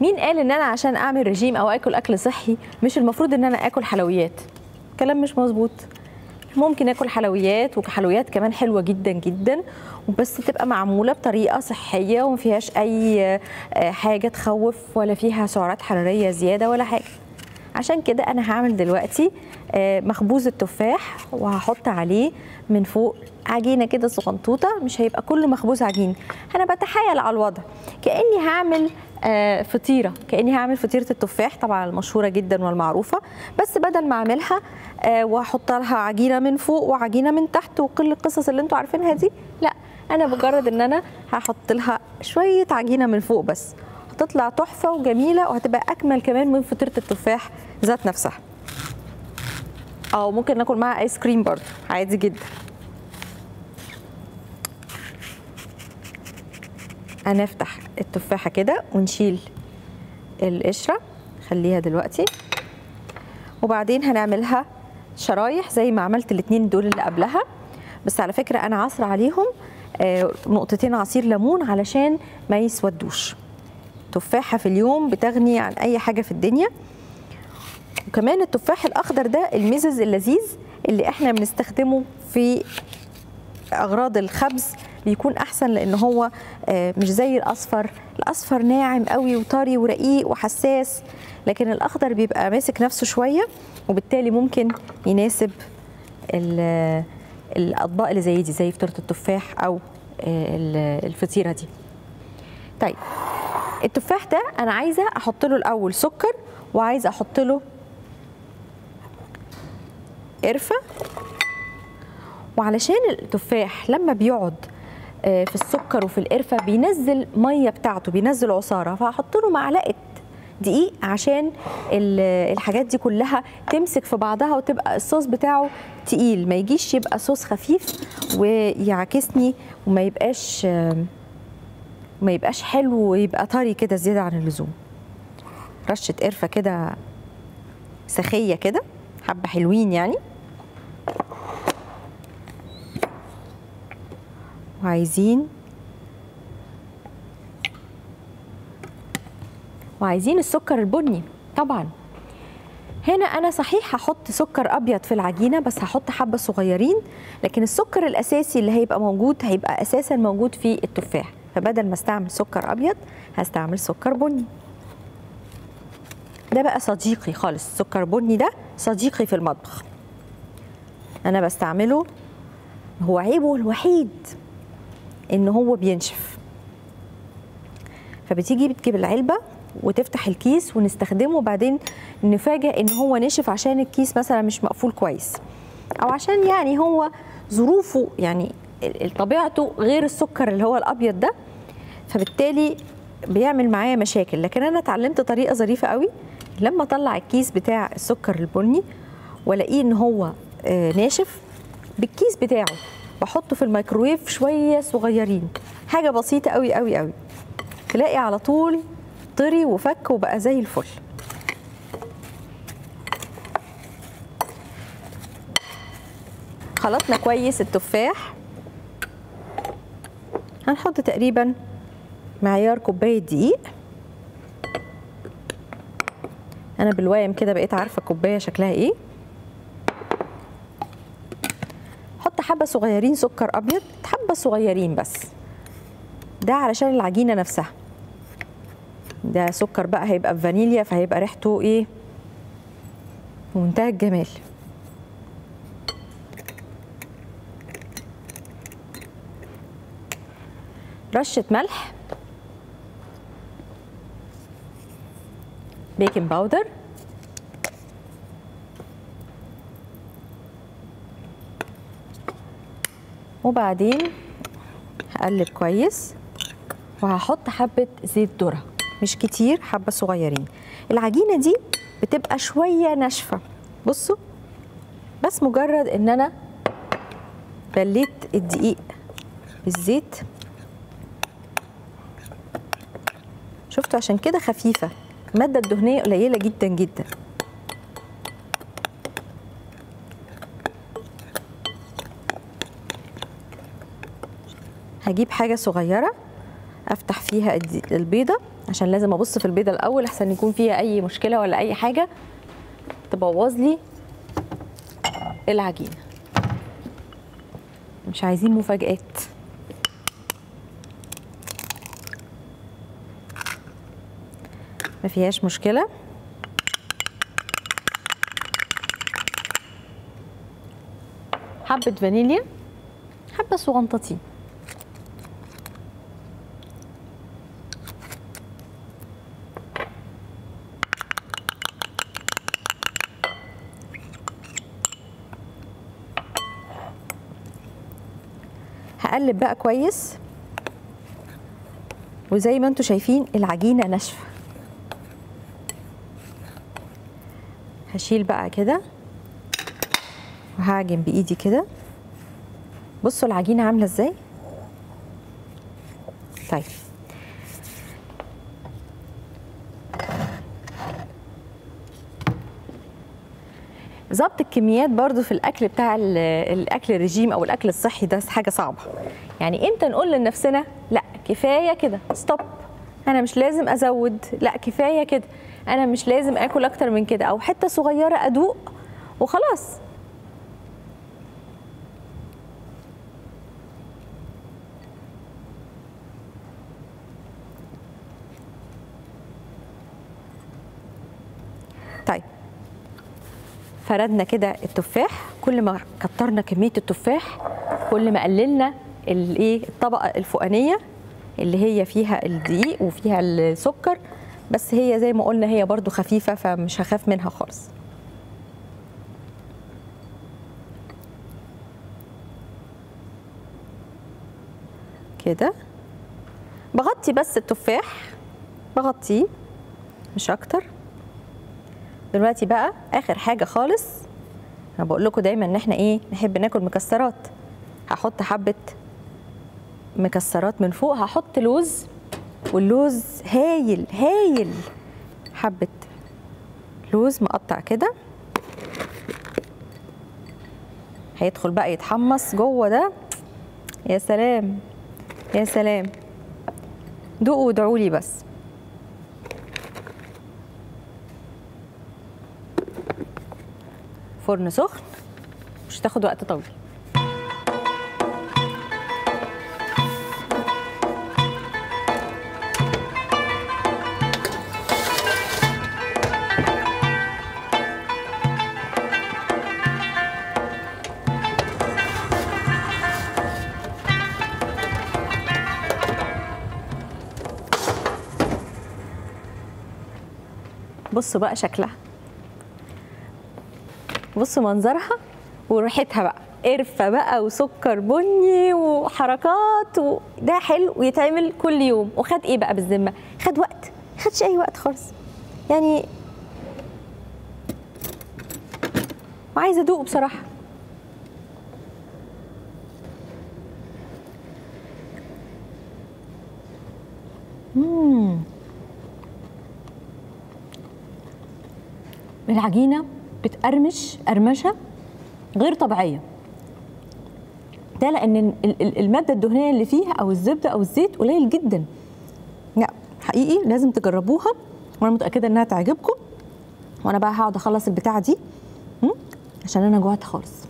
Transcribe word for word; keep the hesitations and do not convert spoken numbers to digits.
مين قال ان انا عشان اعمل رجيم او اكل اكل صحي مش المفروض ان انا اكل حلويات؟ كلام مش مظبوط. ممكن اكل حلويات، وحلويات كمان حلوه جدا جدا، وبس تبقى معموله بطريقه صحيه وما فيهاش اي حاجه تخوف ولا فيها سعرات حراريه زياده ولا حاجه. عشان كده انا هعمل دلوقتي مخبوز التفاح، وهحط عليه من فوق عجينه كده صغنطوطه، مش هيبقى كله مخبوز عجين. انا بتحايل على الوضع كاني هعمل فطيره، كاني هعمل فطيره التفاح طبعا المشهوره جدا والمعروفه، بس بدل ما اعملها واحط لها عجينه من فوق وعجينه من تحت وكل القصص اللي انتوا عارفينها دي، لا، انا مجرد ان انا هحط لها شويه عجينه من فوق بس، هتطلع تحفه وجميله، وهتبقى اجمل كمان من فطيره التفاح ذات نفسها. او ممكن ناكل معاها ايس كريم برضه عادي جدا. هنفتح التفاحه كده ونشيل القشره، خليها دلوقتي، وبعدين هنعملها شرايح زي ما عملت الاتنين دول اللي قبلها. بس على فكره انا عصر عليهم نقطتين عصير ليمون علشان ما يسودوش. تفاحه في اليوم بتغني عن اي حاجه في الدنيا. وكمان التفاح الاخضر ده المزز اللذيذ اللي احنا بنستخدمه في اغراض الخبز بيكون احسن، لان هو مش زي الاصفر. الاصفر ناعم قوي وطري ورقيق وحساس، لكن الاخضر بيبقى ماسك نفسه شويه، وبالتالي ممكن يناسب الاطباق اللي زي دي، زي فطيره التفاح او الفطيره دي. طيب التفاح ده انا عايزه احط له الاول سكر، وعايزه احط له قرفه، وعلشان التفاح لما بيقعد في السكر وفي القرفه بينزل ميه بتاعته، بينزل عصاره، فهحط له معلقه دقيق عشان الحاجات دي كلها تمسك في بعضها وتبقى الصوص بتاعه تقيل، ما يجيش يبقى صوص خفيف ويعكسني وما يبقاش ما يبقاش حلو ويبقى طري كده زياده عن اللزوم. رشه قرفه كده سخيه كده، حبه حلوين يعني. وعايزين وعايزين السكر البني طبعا. هنا انا صحيح هحط سكر ابيض في العجينه، بس هحط حبه صغيرين، لكن السكر الاساسي اللي هيبقى موجود هيبقى اساسا موجود في التفاح، فبدل ما استعمل سكر ابيض هستعمل سكر بني. ده بقى صديقي خالص، السكر بني ده صديقي في المطبخ، انا بستعمله. هو عيبه الوحيد ان هو بينشف، فبتيجي بتجيب العلبه وتفتح الكيس ونستخدمه، وبعدين نفاجئ ان هو نشف عشان الكيس مثلا مش مقفول كويس، او عشان يعني هو ظروفه يعني طبيعته غير السكر اللي هو الابيض ده، فبالتالي بيعمل معايا مشاكل. لكن انا اتعلمت طريقه ظريفه قوي، لما اطلع الكيس بتاع السكر البني والاقيه ان هو ناشف، بالكيس بتاعه بحطه في الميكروويف شويه صغيرين، حاجه بسيطه قوي قوي قوي، تلاقي على طول طري وفك وبقى زي الفل. خلطنا كويس التفاح، هنحط تقريبا معيار كوبايه دقيق. انا بالوايم كده بقيت عارفه الكوبايه شكلها ايه. حط حبه صغيرين سكر ابيض، حبه صغيرين بس، ده علشان العجينه نفسها. ده سكر بقى هيبقى بفانيليا، فهيبقى ريحته ايه، منتهى الجمال. رشه ملح، بيكنج باودر، وبعدين هقلب كويس، وهحط حبه زيت ذره، مش كتير، حبه صغيرين. العجينه دي بتبقى شويه ناشفه، بصوا، بس مجرد ان انا بليت الدقيق بالزيت، شفتوا، عشان كده خفيفه، الماده الدهنيه قليله جدا جدا. هجيب حاجه صغيره افتح فيها البيضه عشان لازم ابص في البيضه الاول احسن يكون فيها اي مشكله ولا اي حاجه تبوظ لي العجينه. مش عايزين مفاجآت. ما فيهاش مشكله. حبه فانيليا، حبه صغنطتين. هقلب بقى كويس، وزي ما انتم شايفين العجينه ناشفه. هشيل بقى كده وهعجن بايدي كده. بصوا العجينه عامله ازاي. طيب ظبط الكميات برضو في الاكل بتاع الاكل الرجيم او الاكل الصحي ده حاجه صعبه. يعني امتى نقول لنفسنا لا كفايه كده، ستوب، انا مش لازم ازود، لا كفايه كده، انا مش لازم اكل اكتر من كده، او حته صغيره ادوق وخلاص. طيب فردنا كده التفاح. كل ما كترنا كميه التفاح كل ما قللنا الايه الطبقه الفوقانيه اللي هي فيها الدقيق وفيها السكر، بس هي زي ما قلنا هي برضو خفيفه فمش هخاف منها خالص. كده بغطي بس التفاح، بغطيه مش اكتر. دلوقتي بقى اخر حاجه خالص، انا بقول لكم دايما ان احنا ايه نحب ناكل مكسرات. هحط حبه مكسرات من فوق، هحط لوز، واللوز هايل هايل. حبه لوز مقطع كده هيدخل بقى يتحمص جوه ده. يا سلام يا سلام، دوقوا وادعوا لي بس. فرن سخن، مش هتاخد وقت طويل. بصوا بقى شكلها، بصوا منظرها وريحتها بقى، قرفه بقى وسكر بني وحركات، وده حلو ويتعمل كل يوم. وخد ايه بقى بالذمه؟ خد وقت؟ خدش اي وقت خالص يعني. وعايزه ادوق بصراحه. امم العجينه بتقرمش قرمشه غير طبيعيه. ده لان الماده الدهنيه اللي فيها او الزبده او الزيت قليل جدا. لا حقيقي لازم تجربوها، وانا متاكده انها تعجبكم. وانا بقى هقعد اخلص البتاعه دي عشان انا جوعت خالص.